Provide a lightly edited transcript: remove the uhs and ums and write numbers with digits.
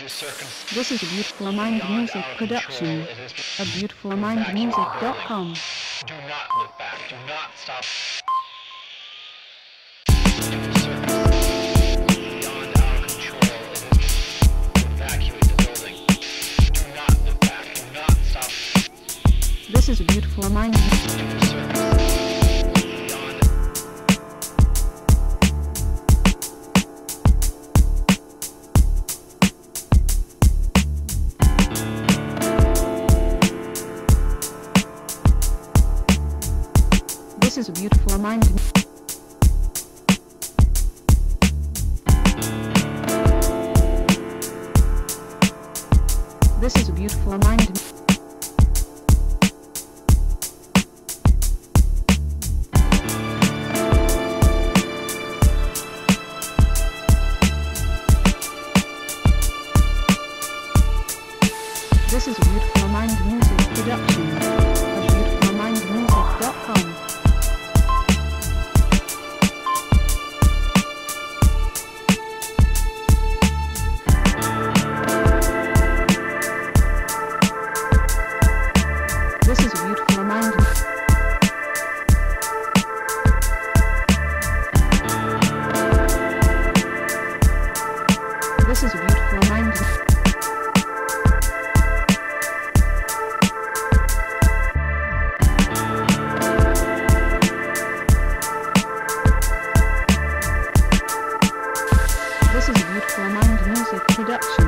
This is a Beautiful Mind Music production. A beautifulmindmusic.com. Do not look back. Do not stop. Beyond our control, it is evacuate the building. Do not look back. Do not stop. This is a Beautiful Mind. This is a Beautiful Mind. This is a Beautiful Mind. This is a Beautiful Mind Music production. A beautifulmindmusic.com. This is a Beautiful Mind. This is a Beautiful Mind. This is a Beautiful Mind Music production.